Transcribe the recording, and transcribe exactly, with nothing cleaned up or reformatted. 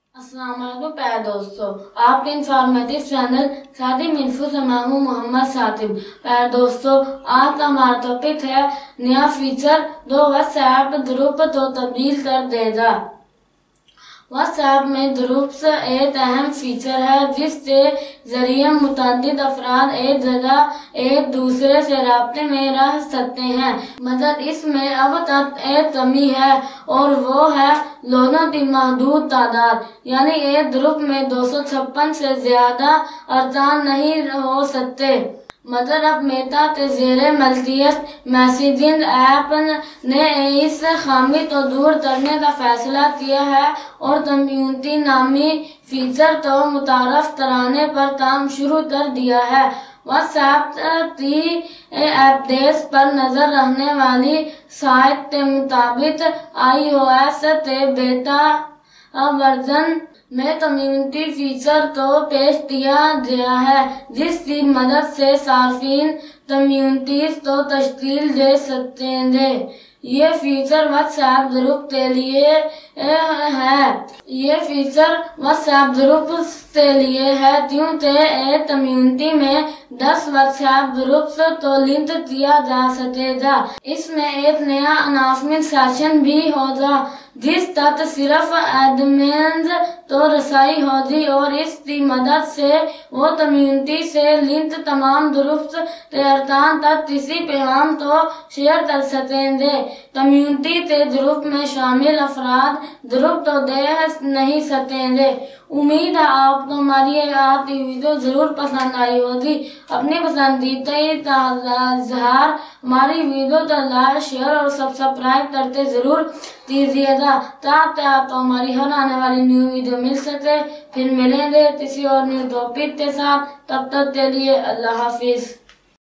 अस्सलाम वालेकुम प्यारे दोस्तों, आपके इंफॉर्मेटिव चैनल सादिम इन्फो से मैं हूँ मोहम्मद सातिब। प्यारे दोस्तों, आज का हमारा टॉपिक है नया फीचर जो व्हाट्सएप ग्रुप तो तब्दील कर देगा। व्हाट्सएप में ग्रुप्स एक अहम फीचर है जिसके जरिए मुतअद्दिद अफराद एक जगह एक दूसरे से राब्ते में रह सकते हैं, मगर इसमें अब तक एक कमी है और वो है लोगों की महदूद तादाद, यानी एक ग्रुप में दो सौ छप्पन से ज्यादा अरकान नहीं हो सकते। मगर अब मेटा के ज़ेरे मल्कियत मैसेजिंग ऐप ने इस खामी को दूर करने का फैसला किया है और कम्युनिटी नामी फीचर को मुतारफ कराने पर काम शुरू कर दिया है। व्हाट्सएप की अपडेट्स पर नजर रखने वाली साइट के मुताबिक आई ओ एस के बेटा वर्जन में कम्युनिटी फीचर को पेश किया गया है, जिसकी मदद से सार्फिन कम्युनिटीज को तश्कील दे सकते हैं। ये फीचर व्हाट्सएप ग्रुप के लिए है ये फीचर व्हाट्सएप ग्रुप के लिए है क्योंकि एक कम्युनिटी में दस व्हाट्सएप ग्रुप्स को लिंक किया जा सकेगा। इसमें एक नया अनाउंसमेंट सेशन भी होगा जिस तक सिर्फ एडमिन तो रसाई होगी और इसकी मदद से वो कम्युनिटी से लिंक तमाम ग्रुप्स के अरकान तक किसी पैगाम को शेयर कर सकेंगे। कम्युनिटी के ग्रुप में शामिल अफराद ग्रुप तो देख नहीं सकेंगे। उम्मीद है आपको हमारी आज की वीडियो जरूर पसंद आई होगी। अपने पसंदीदा इज़हार हमारी वीडियो को लाइक, शेयर और सब्सक्राइब करके जरूर कीजिएगा ताकि आपको हमारी हर आने वाली न्यू वीडियो मिल सके। फिर मिलेंगे किसी और न्यू टॉपिक के साथ, तब तक के लिए अल्लाह हाफिज।